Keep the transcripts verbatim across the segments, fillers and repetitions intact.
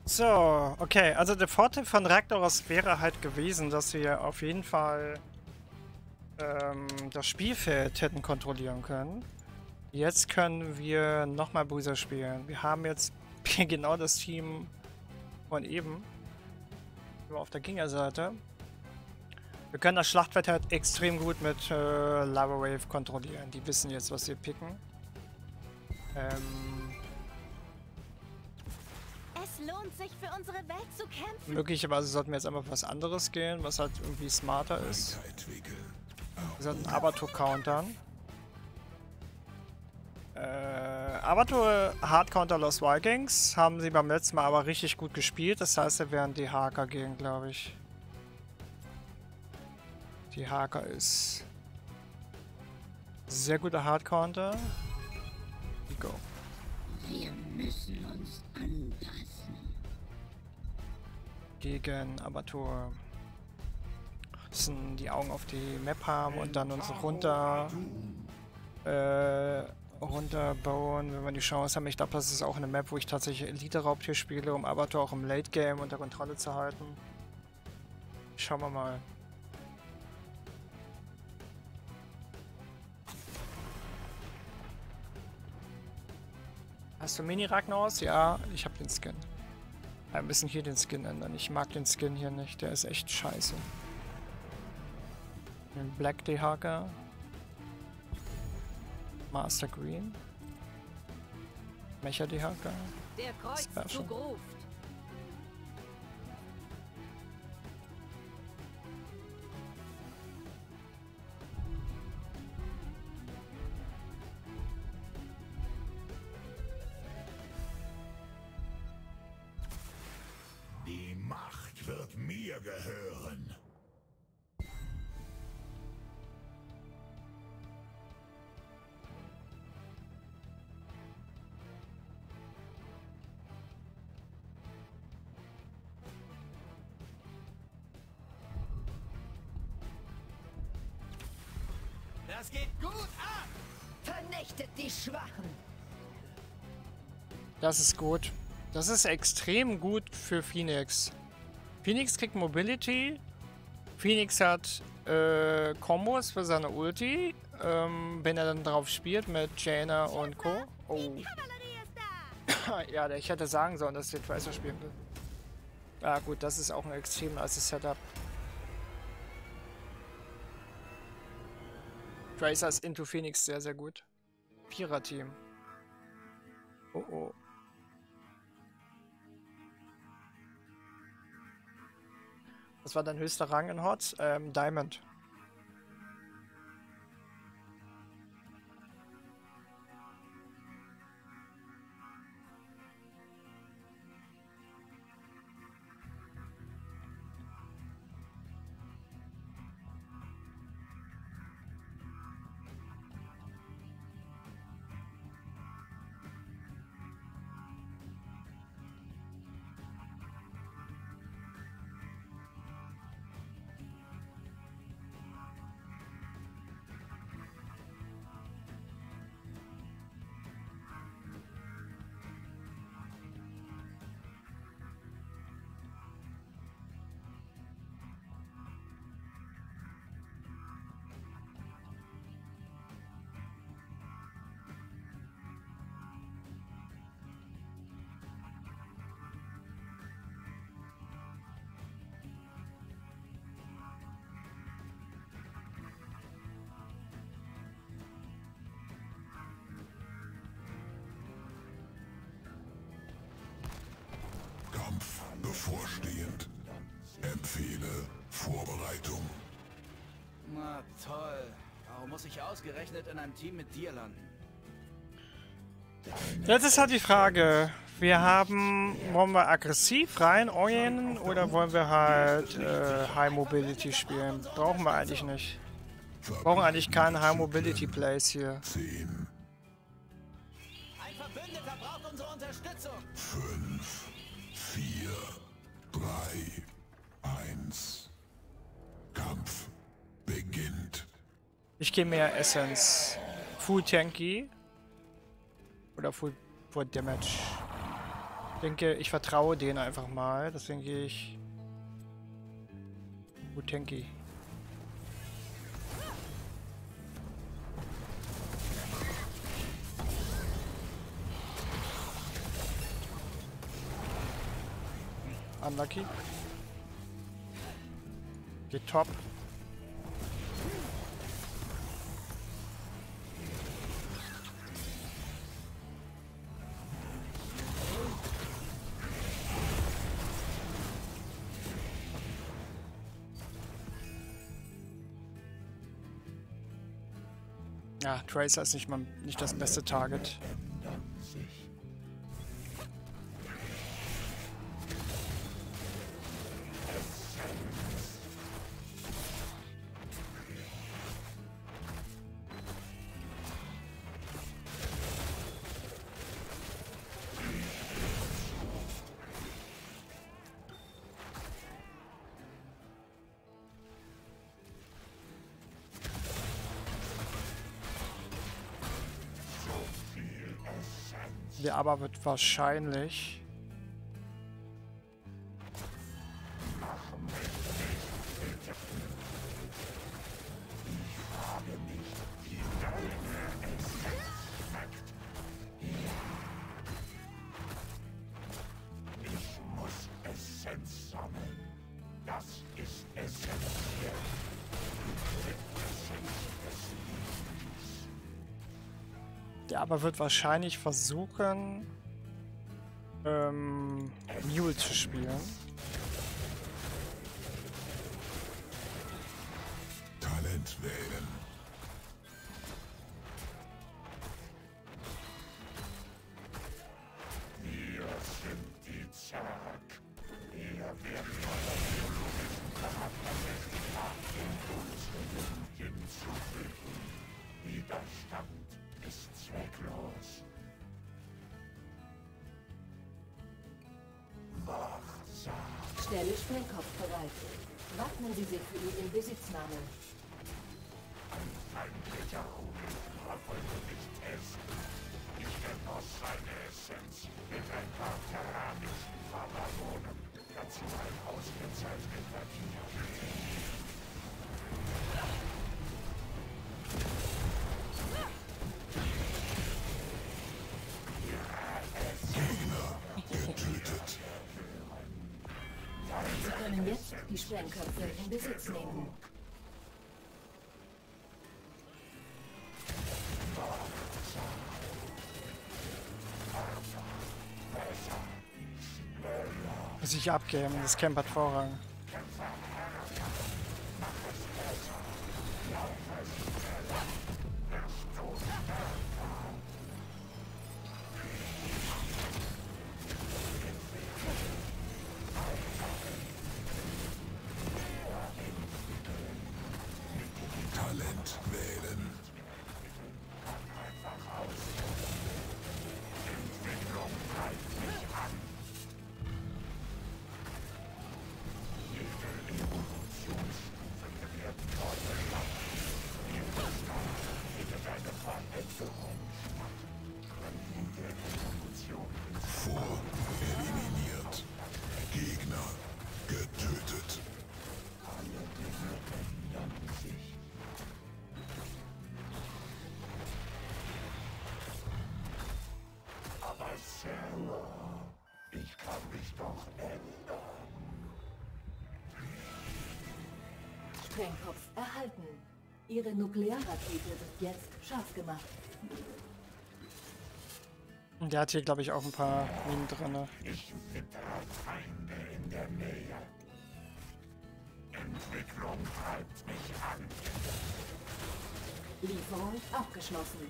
So, okay, also der Vorteil von Ragnaros wäre halt gewesen, dass wir auf jeden Fall ähm, das Spielfeld hätten kontrollieren können. Jetzt können wir nochmal Bruiser spielen. Wir haben jetzt genau das Team von eben. Nur auf der Gegnerseite. Wir können das Schlachtfeld halt extrem gut mit äh, Lava Wave kontrollieren. Die wissen jetzt, was sie picken. Ähm, Es lohnt sich für unsere Welt zu kämpfen. möglicherweise sollten wir jetzt einfach was anderes gehen, was halt irgendwie smarter ist. Wir sollten Abatur countern. Äh, Abatur Hard Counter Lost Vikings haben sie beim letzten Mal aber richtig gut gespielt. Das heißt, wir werden die Haker gehen, glaube ich. Die Haker ist sehr guter Hard Counter. Go. Wir müssen uns anpassen. Gegen Abatur. Die Augen auf die Map haben und dann uns runter äh, runterbauen, wenn wir die Chance haben. Ich glaube, das ist auch eine Map, wo ich tatsächlich Elite-Raubtier spiele, um Abatur auch im Late-Game unter Kontrolle zu halten. Schauen wir mal. Hast du Mini-Ragnaros? Ja, ich habe den Skin. Wir müssen hier den Skin ändern. Ich mag den Skin hier nicht, der ist echt scheiße. Den Black D-Haker. Master Green. Mecha D-Haker. Der Kreuzzug ruft. Die Macht wird mir gehören. Das geht gut ab! Vernichtet die Schwachen. Das ist gut. Das ist extrem gut für Phoenix. Phoenix kriegt Mobility. Phoenix hat äh, Kombos für seine Ulti. Ähm, wenn er dann drauf spielt mit Jaina und Co. Oh. Ja, ich hätte sagen sollen, dass der Tracer spielen will. Ja gut, das ist auch ein extrem nice Setup. Tracer ist into Phoenix sehr, sehr gut. Vierer-Team. Oh oh. Was war dein höchster Rang in H O T S? Ähm, Diamond. Kampf bevorstehend. Empfehle Vorbereitung. Na toll. Warum muss ich ausgerechnet in einem Team mit dir landen? Jetzt ist halt die Frage, wir haben, wollen wir aggressiv rein orientieren oder wollen wir halt äh, High Mobility spielen? Brauchen wir eigentlich nicht. Wir brauchen eigentlich keinen High Mobility Plays hier. zehn, Ein Verbündeter braucht unsere Unterstützung. fünf, vier, drei, eins. Kampf beginnt. Ich gehe mehr Essence. Full Tanky. Oder Full, full Damage. Ich denke, ich vertraue denen einfach mal. Deswegen gehe ich... Utenki. Unlucky. Geht top. Ja, Tracer ist nicht mal nicht das beste Target. Der aber wird wahrscheinlich... Ich muss Essenz sammeln. Das ist essentiell. Der aber wird wahrscheinlich versuchen, ähm, Mule zu spielen. Talent wählen. Wir sind die Zerg. Wir werden eurer biologischen Charakteristika hinzufügen. Widerstand ist zwecklos. Wachsam. Stelle Sprengkopf bereit. Wappnen Sie sich für die Inbesitznahme. Ein feindlicher Rudel wollte mich testen. Ich genoss seine Essenz mit ein paar terranischen Pheromonen. Dazu ein ausgezeichneter Tier. Sie können jetzt die Sprengköpfe in Besitz nehmen. Muss ich abgeben, das Camp hat Vorrang. Talent wählen. Entwicklung greift mich an. Jede Evolutionsstufe wird neu erlangt. Jeder Stamm findet eine Veränderung statt. Jede Evolution vor eliminiert. Gegner getötet. Alle Dinge ändern sich. Aber Sarah, ich kann mich doch ändern. Sprengkopf erhalten. Ihre Nuklearrakete wird jetzt scharf gemacht. Und der hat hier, glaube ich, auch ein paar Minen drin. Ich wittere Feinde in der Nähe. Entwicklung treibt mich an. Lieferung abgeschlossen.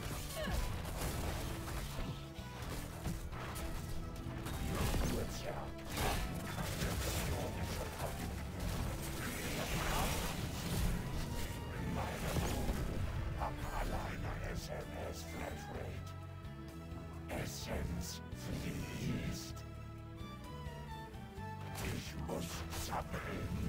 Tja. muss zappeln.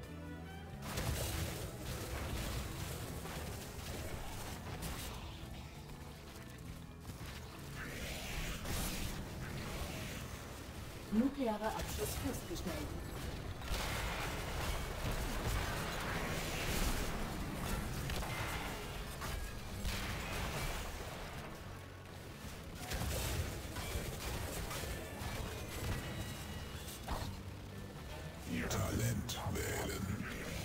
Nuklearer Abschluss festgestellt. Talent wählen.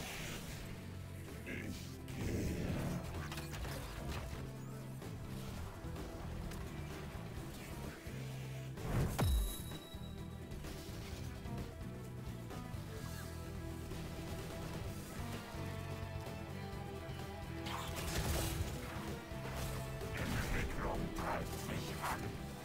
Entwicklung treibt mich an.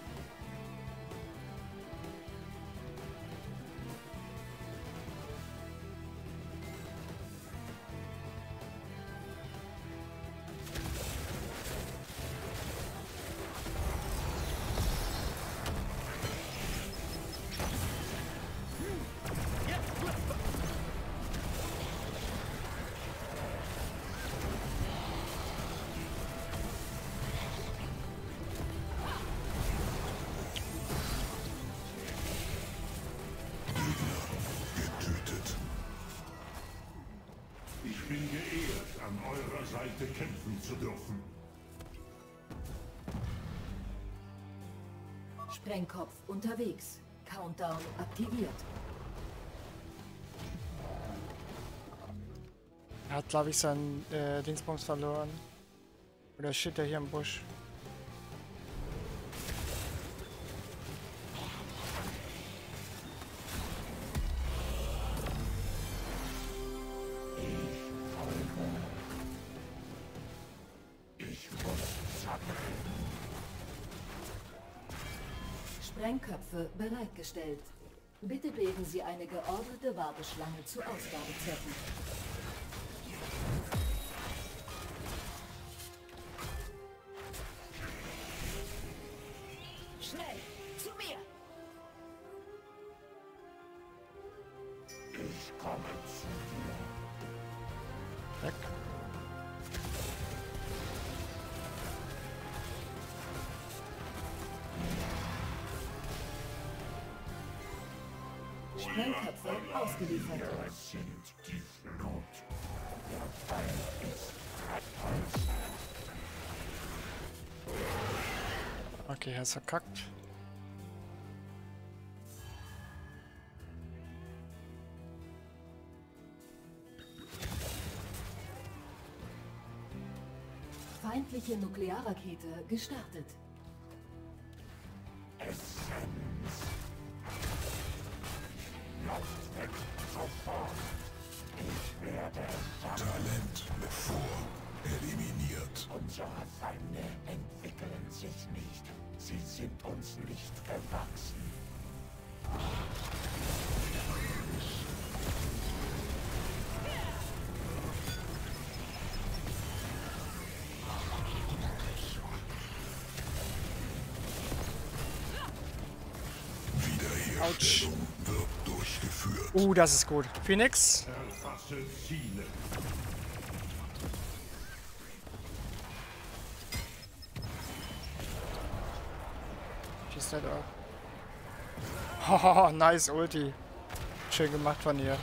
Ich bin geehrt, an eurer Seite kämpfen zu dürfen. Sprengkopf unterwegs. Countdown aktiviert. Er hat, glaube ich, seinen äh, Dingsbums verloren. Oder steht er hier im Busch? Sprengköpfe bereitgestellt. Bitte bilden Sie eine geordnete Warteschlange zu Ausgabezwecken. Schnell, zu mir! Ich komme zu dir. Weg. Sprengköpfe ausgeliefert. Wir sind die Flut. Der Feind ist vertäuscht. Okay, er ist verkackt. Feindliche Nuklearrakete gestartet. Essenz. Lauft weg, sofort. Ich werde Talent bevor eliminiert. Unsere Feinde entwickeln sich nicht. Sie sind uns nicht gewachsen. Wiederherstellung wird durchgeführt. Uh, das ist gut. Phoenix. Erfasse Ziele. Schießt der da. Haha, nice Ulti. Schön gemacht von ihr.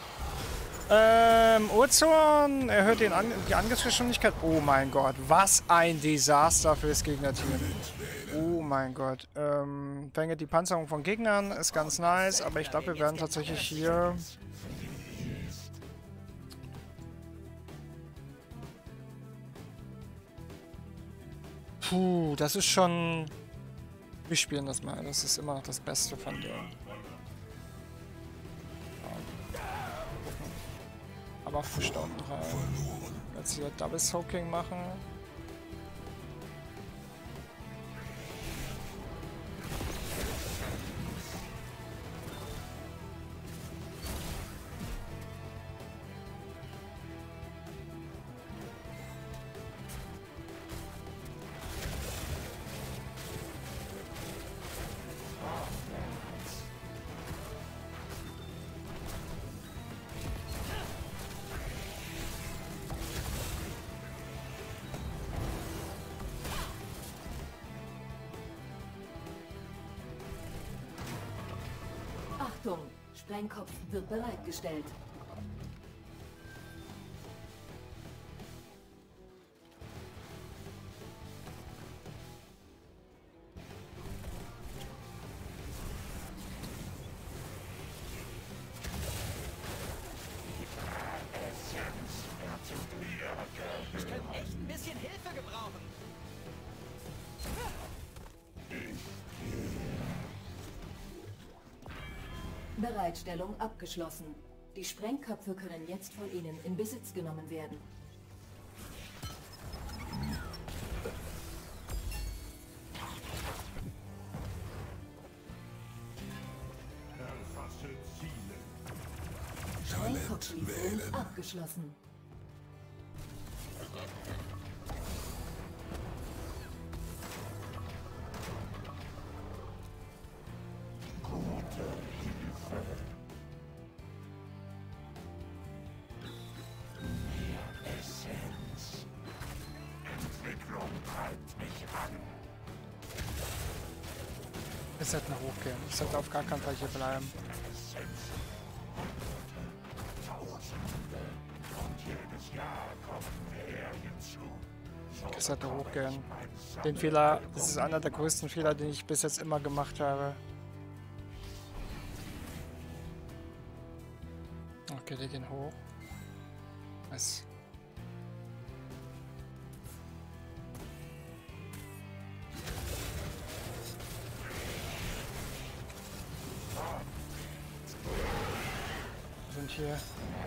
Ähm, Urzorn erhöht den An die Angriffsgeschwindigkeit. Oh mein Gott, was ein Desaster fürs Gegnerteam. Oh mein Gott. Ähm, verringert die Panzerung von Gegnern, ist ganz nice, aber ich glaube, wir werden tatsächlich hier... Puh, das ist schon... Wir spielen das mal, das ist immer noch das Beste von denen. Aber verstanden rein. Jetzt hier Double Soaking machen. Sprengkopf wird bereitgestellt. Ich könnte echt ein bisschen Hilfe gebrauchen. Bereitstellung abgeschlossen. Die Sprengköpfe können jetzt von Ihnen in Besitz genommen werden. Erfasse Ziele. Sprengkopflieferung abgeschlossen. Wir sollten hochgehen. Ich sollte auf gar keinen Fall hier bleiben. Ich sollte hochgehen. Den Fehler, das ist einer der größten Fehler, den ich bis jetzt immer gemacht habe. Okay, die gehen hoch. Was? Sind hier.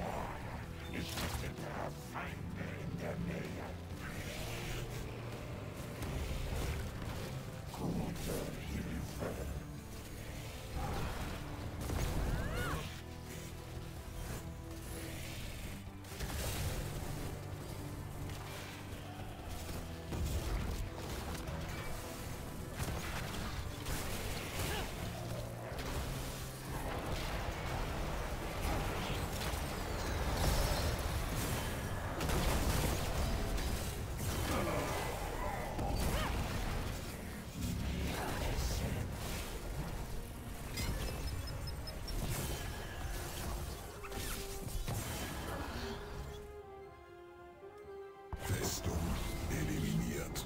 Festung eliminiert.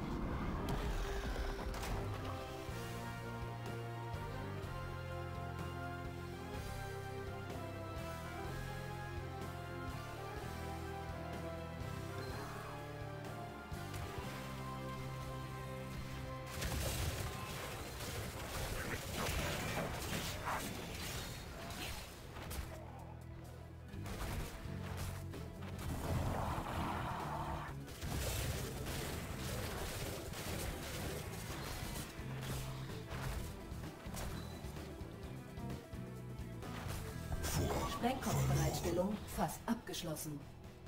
Sprengkopfbereitstellung fast abgeschlossen.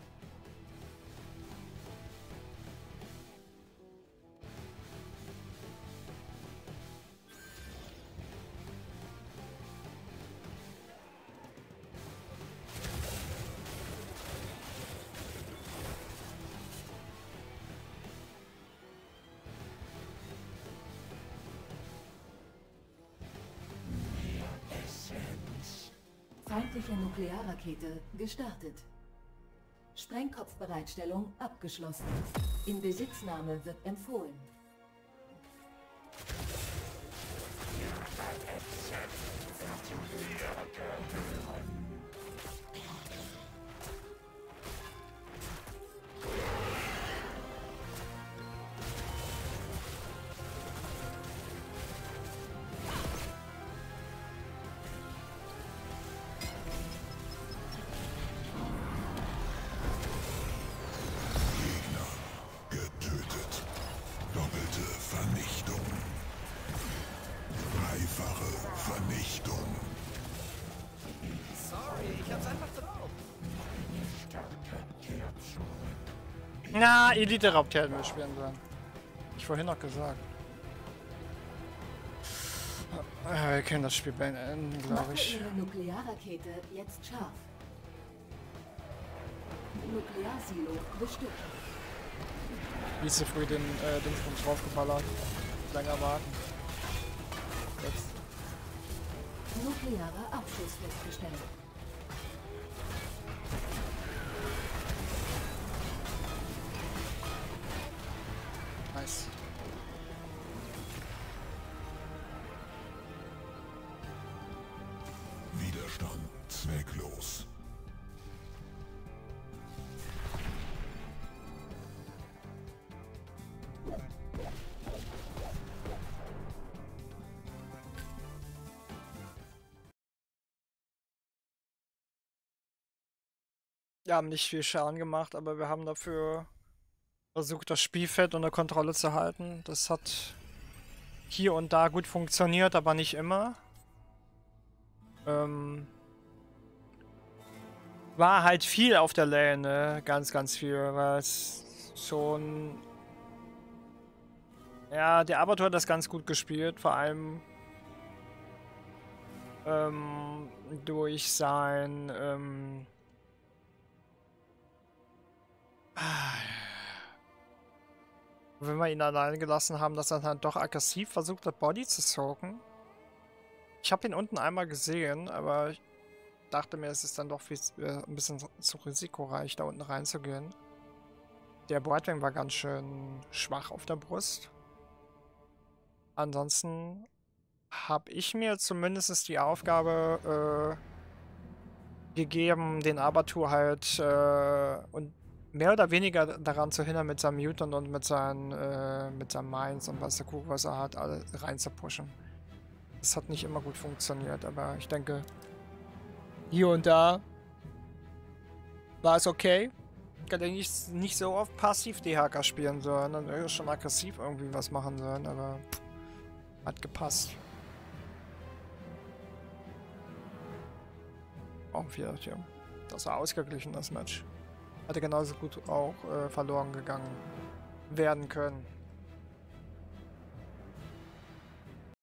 Feindliche Nuklearrakete gestartet. Sprengkopfbereitstellung abgeschlossen. Inbesitznahme wird empfohlen. Na, Elite-Raubtier hätten wir spielen sollen. Ich vorhin noch gesagt. Ja, wir können das Spiel beenden, glaube ich. Ihre Nuklearrakete jetzt scharf. Nuklearsilo bestückt. Wie zu früh den äh, Dingsbums draufgeballert. Länger warten. Jetzt. Nuklearer Abschuss festgestellt. Nice. Widerstand zwecklos. Wir haben nicht viel Schaden gemacht, aber wir haben dafür versucht, das Spielfeld unter Kontrolle zu halten. Das hat hier und da gut funktioniert, aber nicht immer. Ähm, war halt viel auf der Lane, ne? Ganz, ganz viel, weil es schon... Ja, der Abatur hat das ganz gut gespielt, vor allem ähm, durch sein... Ähm, wenn wir ihn alleine gelassen haben, dass er dann doch aggressiv versucht hat, Body zu soaken. Ich habe ihn unten einmal gesehen, aber ich dachte mir, es ist dann doch viel, äh, ein bisschen zu risikoreich, da unten reinzugehen. Der Brightwing war ganz schön schwach auf der Brust. Ansonsten habe ich mir zumindest die Aufgabe äh, gegeben, den Abatur halt äh, und mehr oder weniger daran zu hindern, mit seinem Mutant und mit seinen äh, mit seinem Mainz und was der Kuchen, was er hat, alle rein zu pushen. Das hat nicht immer gut funktioniert, aber ich denke, hier und da war es okay. Ich hätte nicht, nicht so oft passiv D H K spielen sollen, dann schon aggressiv irgendwie was machen sollen, aber hat gepasst. Auch wieder, ja. Das war ausgeglichen, das Match. Hätte genauso gut auch äh, verloren gegangen werden können.